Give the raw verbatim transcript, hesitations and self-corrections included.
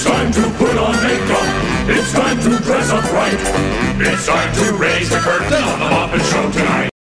It's time to put on makeup. It's time to dress up right. It's time to raise the curtain on the Muppet Show tonight.